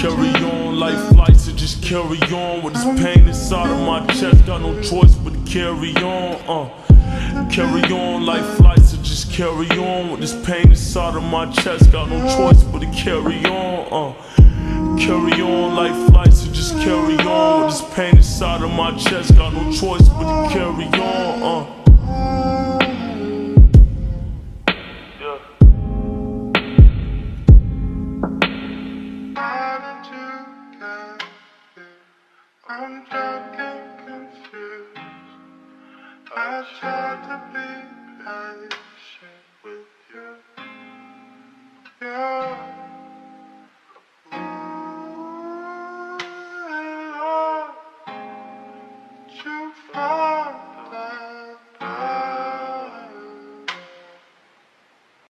Carry on like flights, so just carry on with this pain inside of my chest. Got no choice but to carry on. Carry on like flights, so just carry on with this pain inside of my chest. Got no choice but to carry on. Carry on like flights, so just carry on with this pain inside of my chest. Got no choice but to carry on.